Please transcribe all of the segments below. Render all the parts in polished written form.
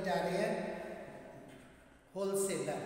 जा रहे हैं होलसेलर।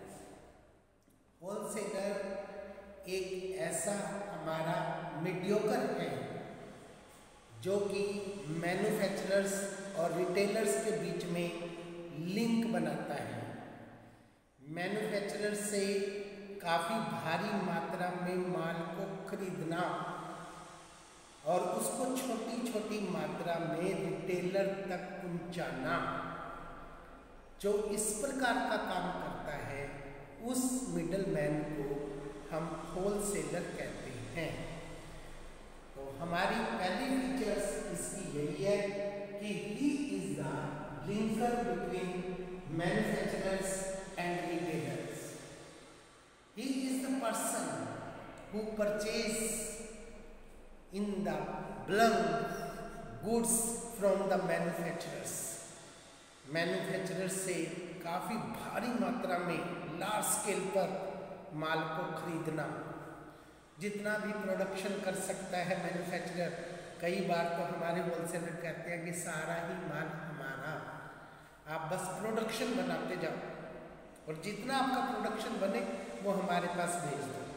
होलसेलर एक ऐसा हमारा मीडियोकर है जो कि मैन्युफैक्चरर्स और रिटेलर्स के बीच में लिंक बनाता है। मैन्युफैक्चरर से काफ़ी भारी मात्रा में माल को खरीदना और उसको छोटी छोटी मात्रा में रिटेलर तक पहुंचाना, जो इस प्रकार का काम करता है उस मिडलमैन को हम होलसेलर कहते हैं। तो हमारी पहली फीचर्स इसकी यही है कि he is the linker between manufacturers and retailers. He is the person who purchase in the bulk goods from the manufacturers। Manufacturer से काफ़ी भारी मात्रा में लार्ज स्केल पर माल को खरीदना, जितना भी प्रोडक्शन कर सकता है मैन्युफैक्चरर। कई बार तो हमारे होलसेलर कहते हैं कि सारा ही माल हमारा, आप बस प्रोडक्शन बनाते जाओ और जितना आपका प्रोडक्शन बने वो हमारे पास भेज दो,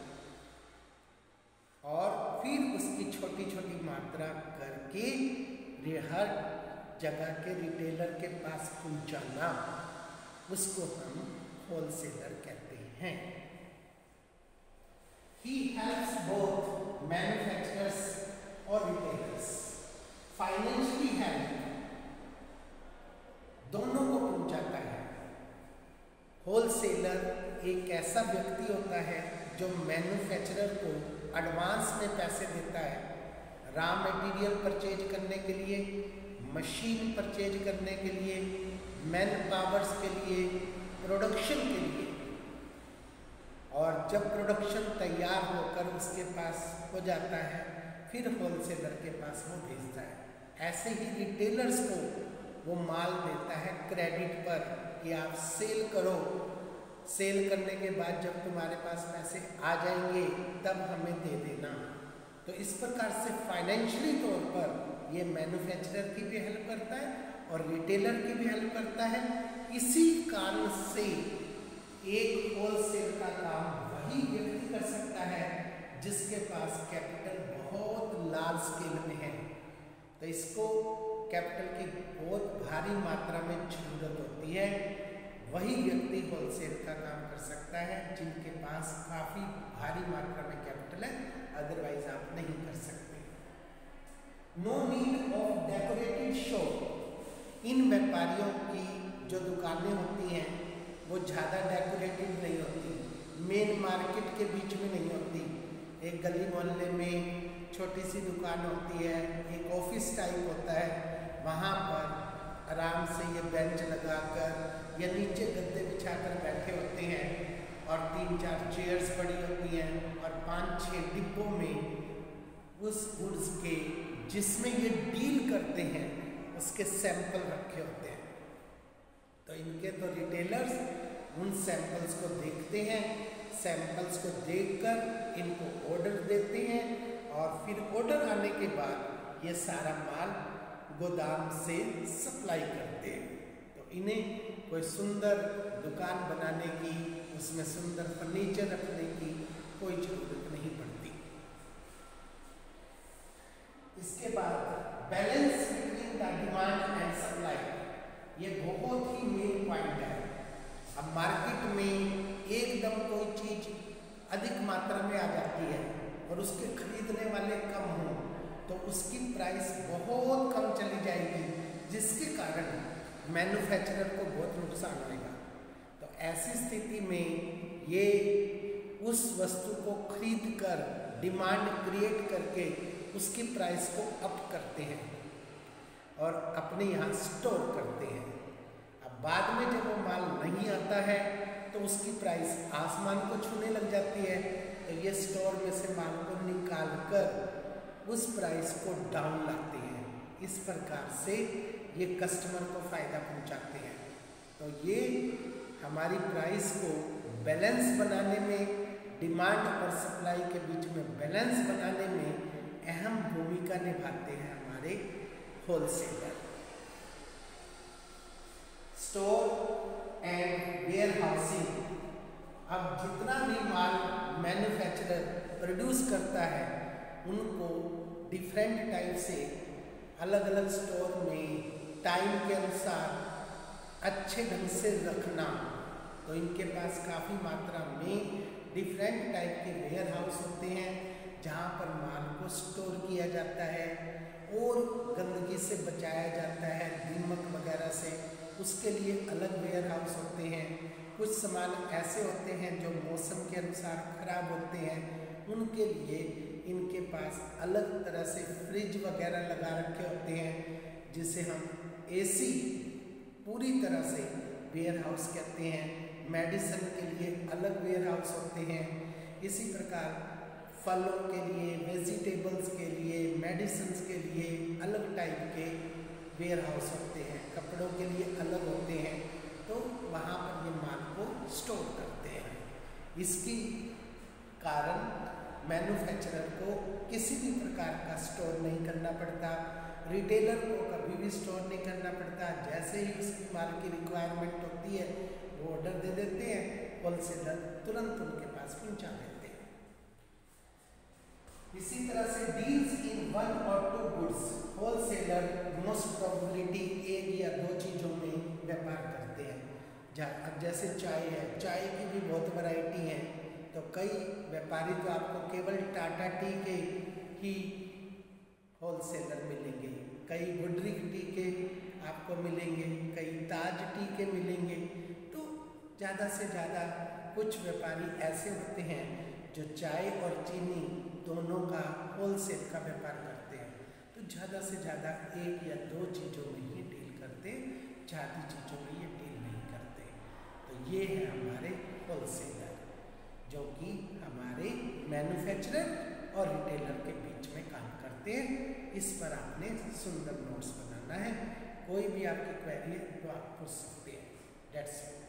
और फिर उसकी छोटी छोटी मात्रा करके हर जगह के रिटेलर के पास पहुंचाना, उसको हम होलसेलर कहते हैं। He helps both manufacturers और retailers फाइनेंशियली हेल्प, दोनों को पहुंचाता है। होलसेलर एक ऐसा व्यक्ति होता है जो मैन्युफैक्चरर को एडवांस में पैसे देता है, रॉ मटेरियल परचेज करने के लिए, मशीन परचेज करने के लिए, मैन पावर्स के लिए, प्रोडक्शन के लिए, और जब प्रोडक्शन तैयार होकर उसके पास हो जाता है फिर होलसेलर के पास वो भेजता है। ऐसे ही रिटेलर्स को वो माल देता है क्रेडिट पर कि आप सेल करो, सेल करने के बाद जब तुम्हारे पास पैसे आ जाएंगे तब हमें दे देना। तो इस प्रकार से फाइनेंशियली तौर पर ये मैन्युफैक्चरर की भी हेल्प करता है और रिटेलर की भी हेल्प करता है। इसी कारण से एक होलसेल का काम वही व्यक्ति कर सकता है जिसके पास कैपिटल बहुत लार्ज स्केल में है। तो इसको कैपिटल की बहुत भारी मात्रा में जरूरत होती है, वही व्यक्ति होलसेल का काम कर सकता है जिनके पास काफ़ी भारी मात्रा में कैपिटल है, अदरवाइज आप नहीं कर सकते। No need of decorated shop. इन व्यापारियों की जो दुकानें होती हैं वो ज़्यादा डेकोरेटेड नहीं होती, मेन मार्केट के बीच में नहीं होती। एक गली मोहल्ले में छोटी सी दुकान होती है, एक ऑफिस टाइप होता है, वहाँ पर आराम से ये बेंच लगाकर या नीचे गद्दे बिछाकर बैठे होते हैं और 3-4 चेयर्स पड़ी होती हैं और 5-6 डिब्बों में उस गुड्स के जिसमें ये डील करते हैं उसके सैंपल रखे होते हैं। तो इनके तो रिटेलर्स उन सैंपल्स को देखते हैं, सैंपल्स को देखकर इनको ऑर्डर देते हैं और फिर ऑर्डर आने के बाद ये सारा माल गोदाम से सप्लाई करते हैं। तो इन्हें कोई सुंदर दुकान बनाने की, उसमें सुंदर फर्नीचर रखने की कोई जरूरत नहीं पड़ती। इसके बाद balance between the demand and supply, ये बहुत ही मेन पॉइंट है। अब मार्केट में एकदम कोई चीज अधिक मात्रा में आ जाती है और उसके खरीदने वाले कम हों तो उसकी प्राइस बहुत कम चली जाएगी, जिसके कारण मैन्युफैक्चरर को बहुत नुकसान होगा। तो ऐसी स्थिति में ये उस वस्तु को खरीद कर डिमांड क्रिएट करके उसकी प्राइस को अप करते हैं और अपने यहाँ स्टोर करते हैं। अब बाद में जब वो माल नहीं आता है तो उसकी प्राइस आसमान को छूने लग जाती है, तो ये स्टोर में से माल को निकाल कर उस प्राइस को डाउन लाते हैं। इस प्रकार से ये कस्टमर को फ़ायदा पहुंचाते हैं। तो ये हमारी प्राइस को बैलेंस बनाने में, डिमांड और सप्लाई के बीच में बैलेंस बनाने में अहम भूमिका निभाते हैं हमारे wholesaler. Store and warehousing. अब जितना भी माल मैन्युफैक्चरर प्रोड्यूस करता है उनको डिफरेंट टाइप से अलग अलग स्टोर में टाइम के अनुसार अच्छे ढंग से रखना। तो इनके पास काफ़ी मात्रा में डिफरेंट टाइप के वेयर हाउस होते हैं जहाँ पर माल को स्टोर किया जाता है और गंदगी से बचाया जाता है, दीमक वगैरह से, उसके लिए अलग वेयर हाउस होते हैं। कुछ सामान ऐसे होते हैं जो मौसम के अनुसार खराब होते हैं, उनके लिए इनके पास अलग तरह से फ्रिज वगैरह लगा रखे होते हैं जिसे हम एसी पूरी तरह से वेयर हाउस कहते हैं। मेडिसिन के लिए अलग वेयर हाउस होते हैं। इसी प्रकार फलों के लिए, वेजिटेबल्स के लिए, मेडिसिन के लिए अलग टाइप के वेयर हाउस होते हैं। कपड़ों के लिए अलग होते हैं, तो वहाँ पर ये माल को स्टोर करते हैं। इसकी कारण मैन्युफैक्चरर को किसी भी प्रकार का स्टोर नहीं करना पड़ता, रिटेलर को कभी भी स्टोर नहीं करना पड़ता। जैसे ही उसकी माल की रिक्वायरमेंट होती है वो ऑर्डर दे देते हैं, होलसेलर तुरंत उनके पास पहुंचा देते हैं। इसी तरह से डील्स इन 1 और 2 गुड्स, होलसेलर मोस्ट प्रोबेबिलिटी 1 या 2 चीज़ों में व्यापार करते हैं। अब जैसे चाय है, चाय की भी बहुत वैरायटी है, तो कई व्यापारी तो आपको केवल टाटा टी के ही होलसेलर मिलेंगे, कई गुडरी टी के आपको मिलेंगे, कई ताज टी के मिलेंगे। तो ज़्यादा से ज़्यादा कुछ व्यापारी ऐसे होते हैं जो चाय और चीनी दोनों का होलसेल का व्यापार करते हैं। तो ज़्यादा से ज़्यादा 1 या 2 चीज़ों में ही डील करते, ज़्यादा चीज़ों में ये डील नहीं करते। तो ये है हमारे होलसेलर जो कि हमारे मैन्युफैक्चरर और रिटेलर के बीच में काम करते हैं। इस पर आपने सुंदर नोट्स बनाना है। कोई भी आपकी क्वेरी है तो आप पूछ सकते हैं। डेट्स